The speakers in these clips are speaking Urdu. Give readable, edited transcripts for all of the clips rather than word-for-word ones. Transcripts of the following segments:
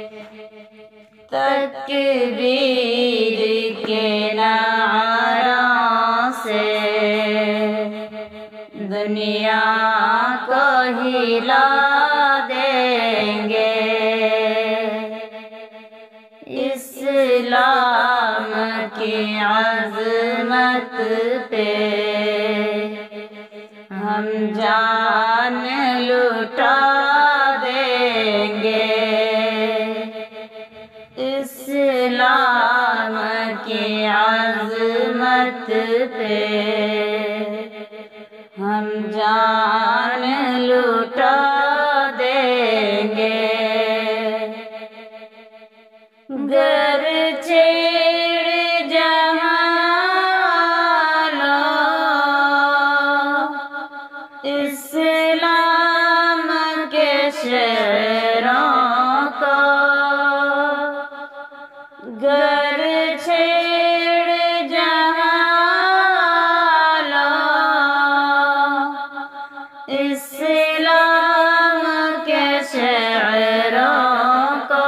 تکبیر کے نعروں سے دنیا کو ہلا دیں گے، اسلام کی عظمت پہ ہم جان لٹا دیں گے، اسلام کی عظمت پہ ہم جان لٹا دیں گے۔ گر چھیڑ جہاں لو اسلام کے شعروں کو، گر چھیڑ جہاں لو اسلام کے شعروں کو،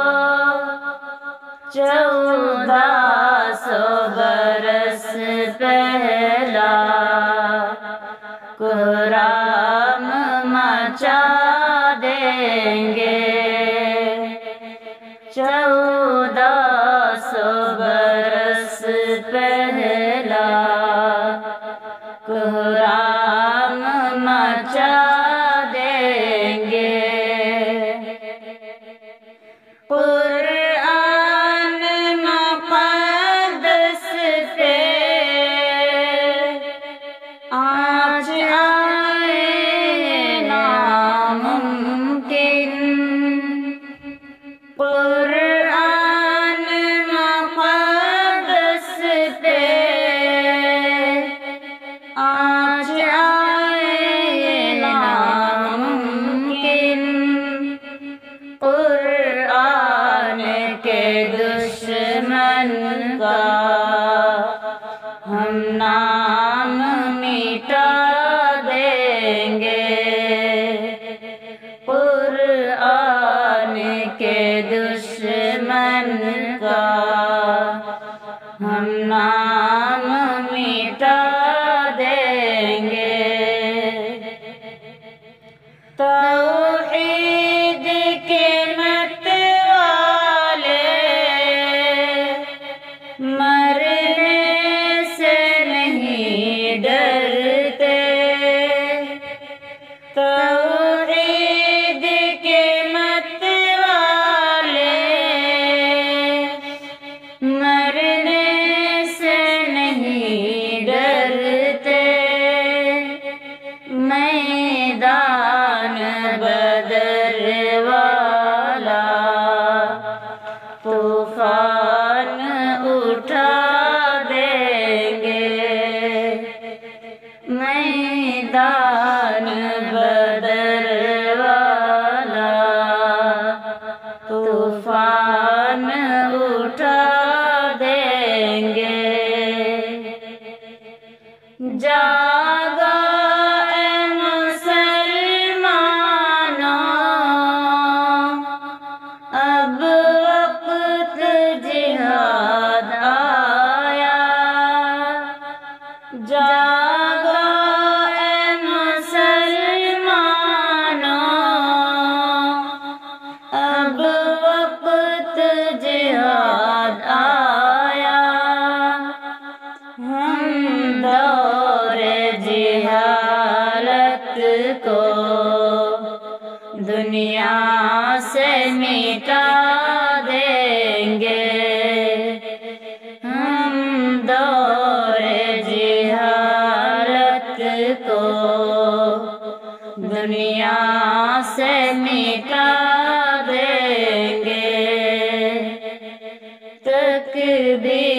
1400 برس پہلا قرآن مچا دیں گے، 1400 برس پہلا قرآن مچا دیں گے۔ قرآن مقدس پہ آج آئے ناممکن، قرآن مقدس پہ آج آئے ناممکن، قرآن کے دشمن کا ہم نام مٹا دیں گے، قرآن کے دشمن کا ہم نام مٹا دیں گے۔ توحید کے مت والے مرنے سے نہیں ڈرتے، توحید کے مت والے مرنے سے نہیں ڈرتے، میدان بدر والا طوفان اٹھا دیں گے، میدان بدر والا طوفان اٹھا دیں گے۔ جاگو اے مسلمانوں، اب وقت جہاد آیا، جاگو اے مسلمانوں، اب وقت جہاد آیا، ہم دور جہالت کو دنیا سے مٹا دیں گے، ہم دور جہالت کو دنیا سے مٹا دیں گے۔ تکبیر